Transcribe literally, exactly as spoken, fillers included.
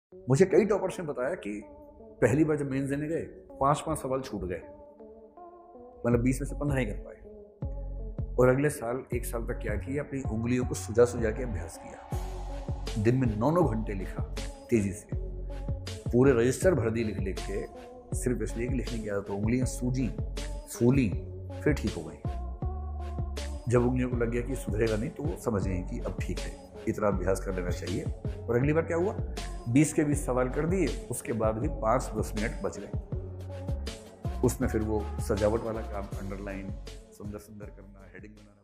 मुझे कई टॉपर्स ने बताया कि पहली बार जब मेंस देने गए पांच पांच सवाल छूट गए, मतलब बीस में से पंद्रह ही कर पाए। और अगले साल एक साल तक क्या किया, अपनी उंगलियों को सुजा सुजा के अभ्यास किया। दिन में नौ नौ घंटे लिखा तेजी से, पूरे रजिस्टर भर दी लिख लिख के, सिर्फ इसलिए कि लिखने की आदत। तो उंगलियां सूजी, फूली, फिर ठीक हो गई। जब उंगलियों को लग गया कि सुधरेगा नहीं, तो वो समझ गई कि अब ठीक है, इतना अभ्यास कर लेना चाहिए। और अगली बार क्या हुआ, बीस के बीस सवाल कर दिए, उसके बाद भी पाँच दस मिनट बच गए। उसमें फिर वो सजावट वाला काम, अंडरलाइन सुंदर सुंदर करना, हेडिंग बनाना।